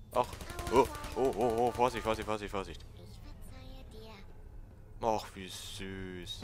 Ach. Oh, oh, oh, oh, Vorsicht, Vorsicht, Vorsicht, Vorsicht. Ich verzeihe dir. Ach, wie süß.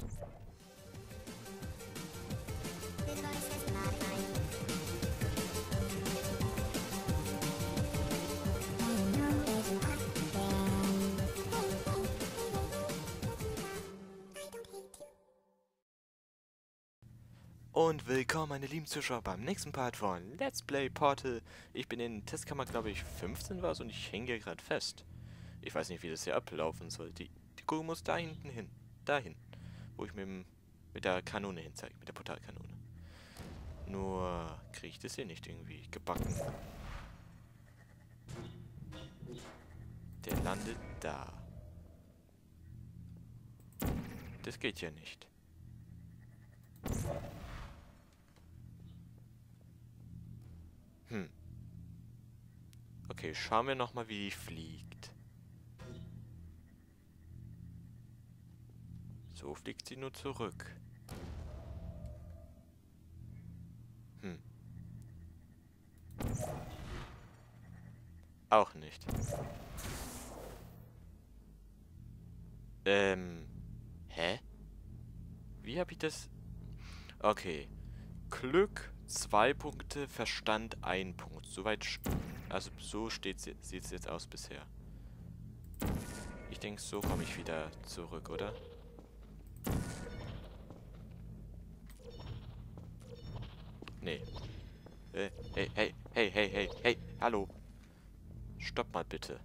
Und willkommen, meine lieben Zuschauer, beim nächsten Part von Let's Play Portal. Ich bin in Testkammer, glaube ich, 15 war es und ich hänge hier gerade fest. Ich weiß nicht, wie das hier ablaufen soll. Die Kugel muss da hinten hin. Dahin. Wo ich mit der Kanone hinzeige, mit der Portalkanone. Nur kriege ich das hier nicht irgendwie gebacken. Der landet da. Das geht ja nicht. Okay, schauen wir nochmal, wie die fliegt. So fliegt sie nur zurück. Auch nicht. Hä? Wie habe ich das... Okay. Glück 2 Punkte, Verstand 1 Punkt. Soweit... Also so sieht es jetzt aus bisher. Ich denke, so komme ich wieder zurück, oder? Nee. Hey, hey, hey, hey, hey, hey, hallo. Stopp mal bitte.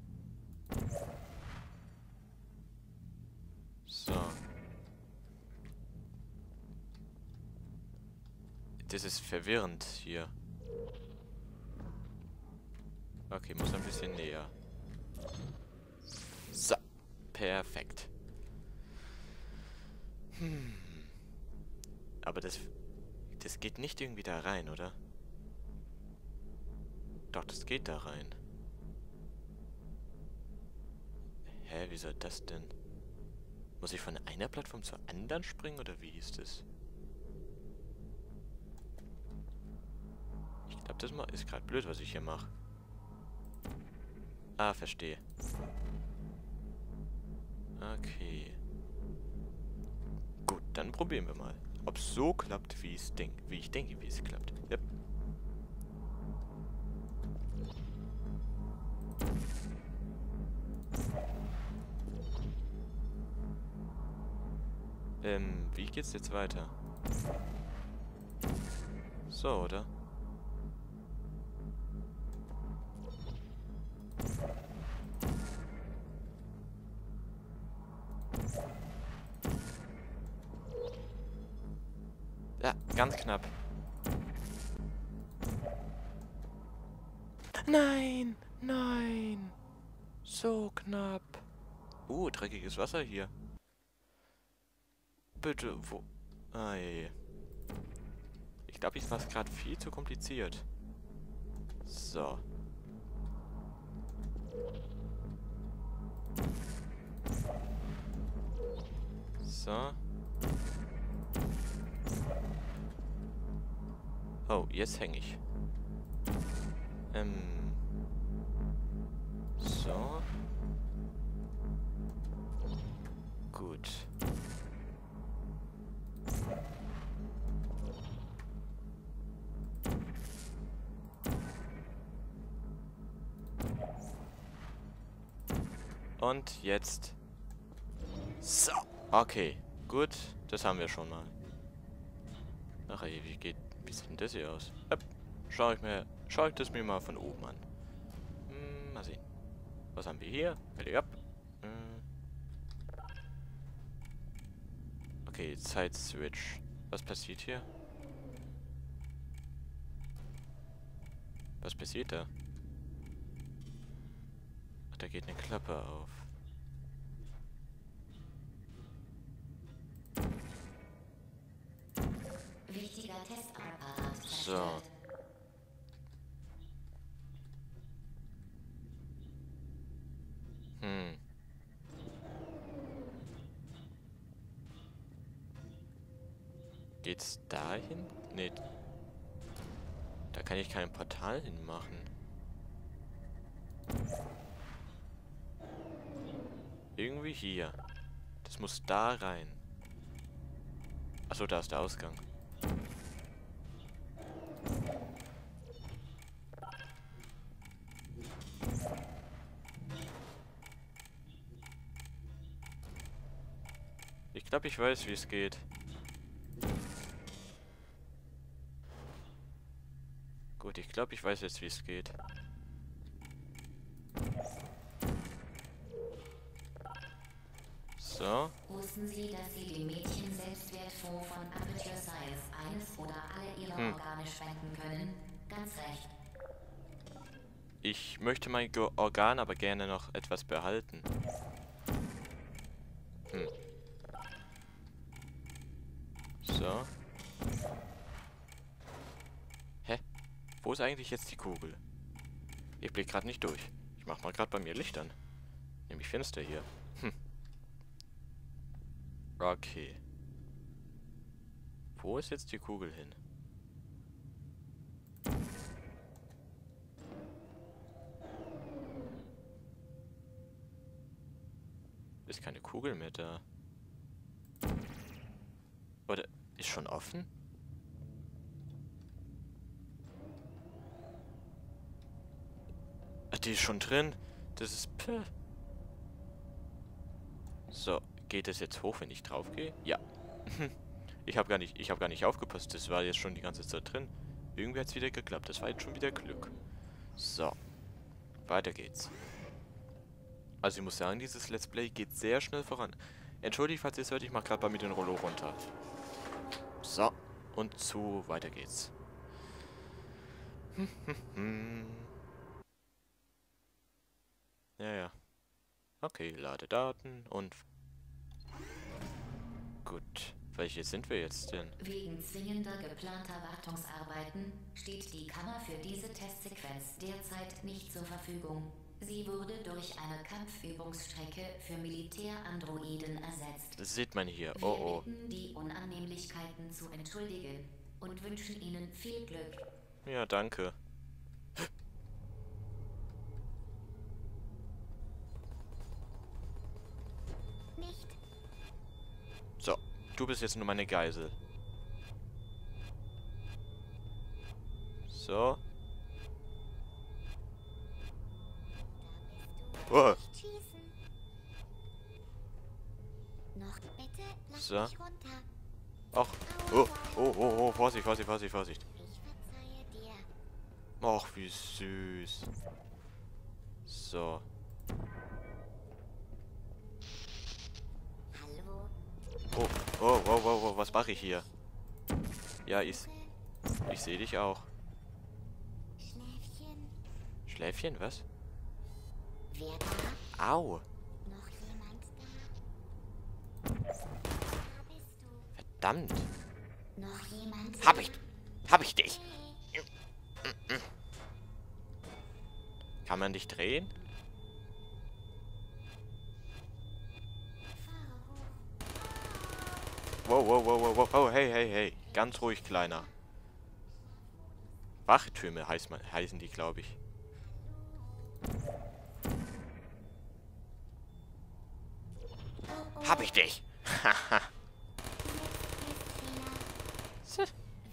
So. Das ist verwirrend hier. Okay, muss ein bisschen näher. So. Perfekt. Aber das geht nicht irgendwie da rein, oder? Doch, das geht da rein. Hä, wie soll das denn? Muss ich von einer Plattform zur anderen springen, oder wie ist das? Ich glaube, das ist gerade blöd, was ich hier mache. Ah, verstehe. Okay. Gut, dann probieren wir mal. Ob es so klappt, wie ich denke, wie es klappt. Yep. Wie geht's jetzt weiter? So, oder? Ja, ganz knapp. Nein! Nein! So knapp. Dreckiges Wasser hier. Bitte, wo... Ah, je. Ich glaube, ich war es gerade viel zu kompliziert. So. So. Oh, jetzt hänge ich. So. Gut. Und jetzt... So. Okay. Gut. Das haben wir schon mal. Ach ey, wie sieht denn das hier aus? Schau ich das mir mal von oben an. Mal sehen. Was haben wir hier? Fertig ab. Okay, Zeit-Switch. Was passiert hier? Was passiert da? Ach, da geht eine Klappe auf. Wichtiger Testapparat So. zerstört. Geht's dahin? Nee. Da kann ich kein Portal hinmachen. irgendwie hier. Das muss da rein. Achso, da ist der Ausgang. Ich glaube, ich weiß, wie es geht. Gut, ich glaube, ich weiß jetzt, wie es geht. So. Wussten Sie, dass Sie dem Mädchen-Selbstwertfonds von Aperture Science eines oder alle Ihrer Organe spenden können? Ganz recht. Ich möchte mein Organ aber gerne noch etwas behalten. So. Hä? Wo ist eigentlich jetzt die Kugel? Ich blick gerade nicht durch. Ich mach mal gerade bei mir Licht an. Nämlich Fenster hier. Okay. Wo ist jetzt die Kugel hin? Ist keine Kugel mehr da. Oder ist schon offen? Ach, die ist schon drin. Das ist... So, geht es jetzt hoch, wenn ich drauf gehe? Ja. Ich habe gar nicht aufgepasst. Das war jetzt schon die ganze Zeit drin. Irgendwie hat es wieder geklappt. Das war jetzt schon wieder Glück. So. Weiter geht's. Also ich muss sagen, dieses Let's Play geht sehr schnell voran. Entschuldigt, falls ihr es hört, ich mache gerade bei mir den Rollo runter. So. Und zu. Weiter geht's. Ja, ja. Okay, lade Daten und... Gut. Welche sind wir jetzt denn? Wegen zwingender geplanter Wartungsarbeiten steht die Kammer für diese Testsequenz derzeit nicht zur Verfügung. Sie wurde durch eine Kampfübungsstrecke für Militärandroiden ersetzt. Das sieht man hier. Wir Oh, oh. bitten, die Unannehmlichkeiten zu entschuldigen und wünschen Ihnen viel Glück. Ja, danke. Nicht. So. Du bist jetzt nur meine Geisel. So. Oh. Schießen. Noch bitte, lass So. mich runter. Ach. Oh, oh, oh, oh. Vorsicht, Vorsicht, Vorsicht, Vorsicht. Ich verzeihe dir. Ach, wie süß. So. Hallo. Oh, oh, oh, oh, oh. Was mache ich hier? Ja, ich sehe dich auch. Schläfchen. Schläfchen, was? Wer da? Au. Noch jemand da? Da bist du. Verdammt. Noch jemand? Hab ich dich. Hey. Kann man dich drehen? Fahre hoch. Wow, wow, wow, wow, wow. Oh, hey, hey, hey. Ganz ruhig, Kleiner. Wachtürme heißen die, glaube ich. Hab ich dich. Haha. Wieso?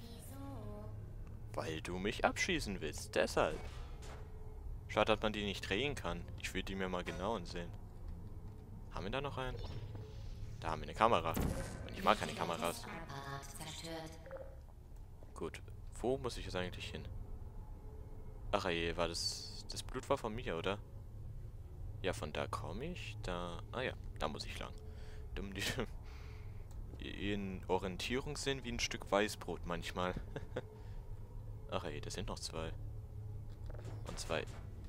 Weil du mich abschießen willst. Deshalb. Schade, dass man die nicht drehen kann. Ich will die mir mal genau ansehen. Haben wir da noch einen? Da haben wir eine Kamera. Und ich mag keine Kameras. Apparat zerstört. Gut. Wo muss ich jetzt eigentlich hin? Ach je, war das... Das Blut war von mir, oder? Ja, von da komme ich. Da... Ah ja, da muss ich lang. Dumm, die... In Orientierungssinn wie ein Stück Weißbrot manchmal. Ach ey, das sind noch zwei. Und zwei.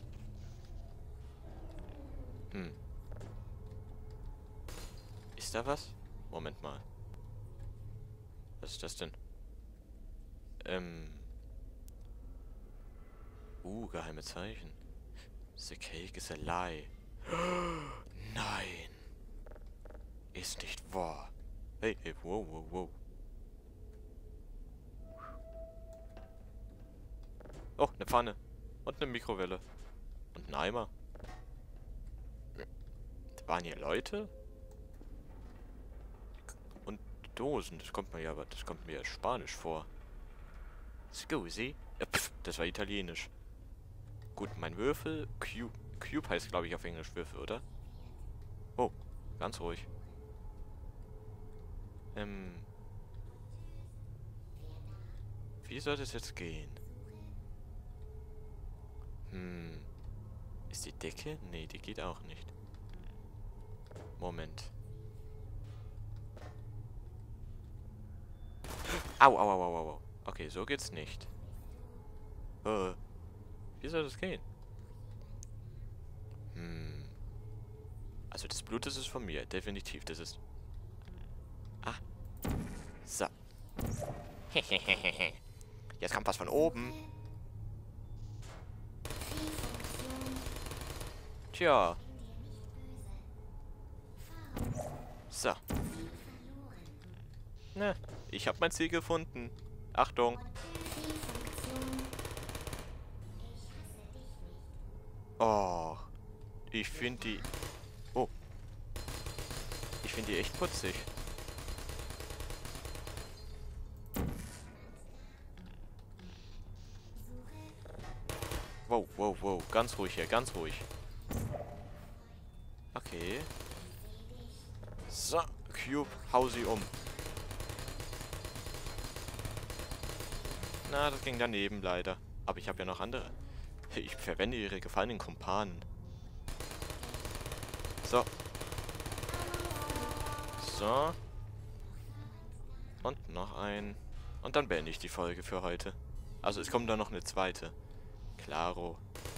Ist da was? Moment mal. Was ist das denn? Geheime Zeichen. The cake is a lie. Nein. Ist nicht wahr. Hey, hey, wow, wow, wow. Oh, eine Pfanne. Und eine Mikrowelle. Und ein Eimer. Waren hier Leute? Und Dosen, das kommt mir Spanisch vor. Scusi? Das war Italienisch. Gut, mein Würfel. Cube heißt, glaube ich, auf Englisch Würfel, oder? Oh, ganz ruhig. Wie soll das jetzt gehen? Ist die Decke? Nee, die geht auch nicht. Moment. Au, au, au, au, au. Okay, so geht's nicht. Wie soll das gehen? Also das Blut, das ist von mir. Definitiv, das ist... Ah. So. Jetzt kommt was von oben. Tja. So. Ne, ich habe mein Ziel gefunden. Achtung. Oh. Ich finde die... Oh. Ich finde die echt putzig. Wow, wow, wow. Ganz ruhig hier, ganz ruhig. Okay. So, Cube, hau sie um. Na, das ging daneben leider. Aber ich habe ja noch andere. Ich verwende ihre gefallenen Kumpanen. So. So. Und noch ein. Und dann beende ich die Folge für heute. Also es kommt da noch eine zweite. Klaro.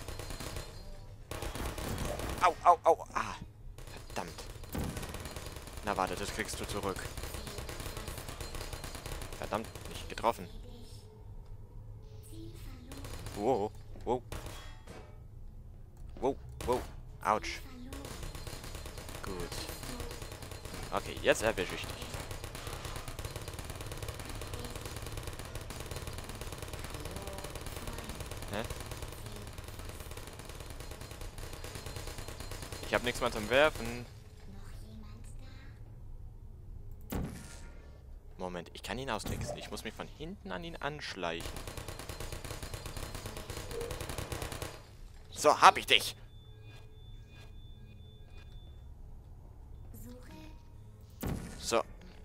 Au, au, au. Ah. Verdammt. Na warte, das kriegst du zurück. Verdammt, nicht getroffen. Wow, wow. Wow, wow. Autsch. Gut. Okay, jetzt erwische ich dich. Hä? Ich habe nichts mehr zum Werfen. Moment, ich kann ihn austricksen. Ich muss mich von hinten an ihn anschleichen. So, hab ich dich. So.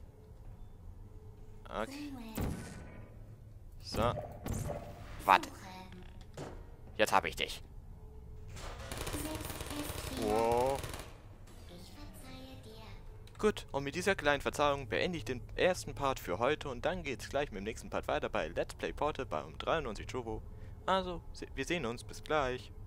Okay. So. Warte. Jetzt hab ich dich. Wow. Gut, und mit dieser kleinen Verzeihung beende ich den ersten Part für heute und dann geht's gleich mit dem nächsten Part weiter bei Let's Play Portal bei 93 Turbo. Also, wir sehen uns, bis gleich.